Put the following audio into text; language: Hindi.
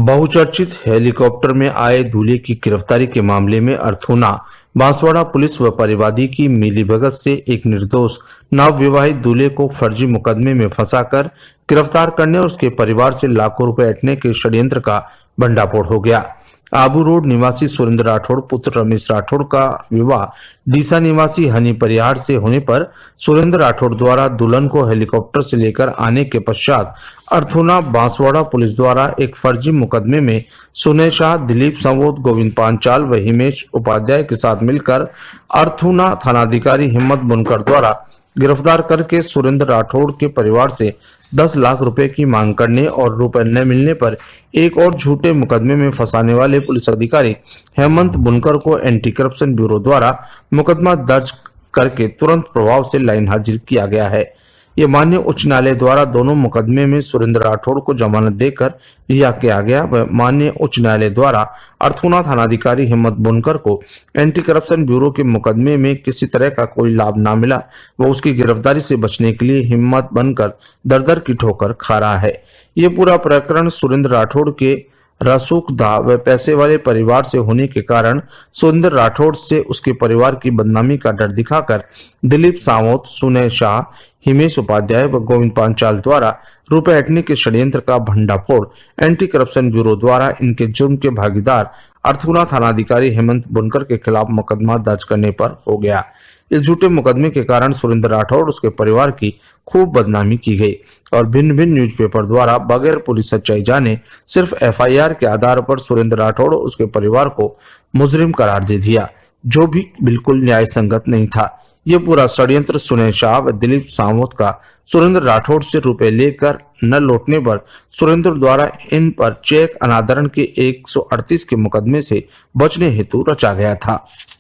बहुचर्चित हेलीकॉप्टर में आए दूल्हे की गिरफ्तारी के मामले में अर्थूना बांसवाड़ा पुलिस व परिवादी की मिलीभगत से एक निर्दोष नवविवाहित दूल्हे को फर्जी मुकदमे में फंसाकर गिरफ्तार करने और उसके परिवार से लाखों रुपए ऐंठने के षड्यंत्र का भंडाफोड़ हो गया। आबू रोड निवासी सुरेंद्र राठौड़ पुत्र रमेश राठौड़ का विवाह डीसा निवासी हनी परिहार से होने पर सुरेंद्र राठौड़ द्वारा दुल्हन को हेलीकॉप्टर से लेकर आने के पश्चात अर्थूना बांसवाड़ा पुलिस द्वारा एक फर्जी मुकदमे में सुनय शाह, दिलीप संवोद, गोविंद पांचाल व हिमेश उपाध्याय के साथ मिलकर अर्थूना थानाधिकारी हिम्मत बुनकर द्वारा गिरफ्तार करके सुरेंद्र राठौड़ के परिवार से 10 लाख रुपए की मांग करने और रुपए न मिलने पर एक और झूठे मुकदमे में फंसाने वाले पुलिस अधिकारी हेमंत बुनकर को एंटी करप्शन ब्यूरो द्वारा मुकदमा दर्ज करके तुरंत प्रभाव से लाइन हाजिर किया गया है। ये माननीय उच्च न्यायालय द्वारा दोनों मुकदमे में सुरेंद्र राठौड़ को जमानत देकर रिहा किया गया व माननीय उच्च न्यायालय द्वारा अर्थूना थानाधिकारी हिम्मत बुनकर को एंटी करप्शन ब्यूरो के मुकदमे में किसी तरह का कोई लाभ न मिला व उसकी गिरफ्तारी से बचने के लिए हिम्मत बनकर दर दर की ठोकर खा रहा है। ये पूरा प्रकरण सुरेंद्र राठौड़ के रसूखदार व पैसे वाले परिवार से होने के कारण सुरेंद्र राठौड़ से उसके परिवार की बदनामी का डर दिखाकर दिलीप सावंत, सुनय शाह, हिमेश उपाध्याय व गोविंद पांचाल द्वारा रुपए ऐंठने के षड्यंत्र का भंडाफोड़ एंटी करप्शन ब्यूरो द्वारा इनके जुर्म के भागीदार अर्थूना थानाधिकारी हेमंत बुनकर के खिलाफ मुकदमा दर्ज करने पर हो गया। इस झूठे मुकदमे के कारण सुरेंद्र राठौड़ और उसके परिवार की खूब बदनामी की गई और भिन्न भिन्न न्यूज़पेपर द्वारा बगैर पुलिस सच्चाई जाने सिर्फ एफआईआर के आधार पर सुरेंद्र राठौड़ और उसके परिवार को मुजरिम करार दे दिया, जो भी बिल्कुल न्याय संगत नहीं था। ये पूरा षड्यंत्र सुनय शाह व दिलीप सावंत का सुरेंद्र राठौड़ से रुपए लेकर न लौटने पर सुरेंद्र द्वारा इन पर चेक अनादरण के 138 के मुकदमे से बचने हेतु रचा गया था।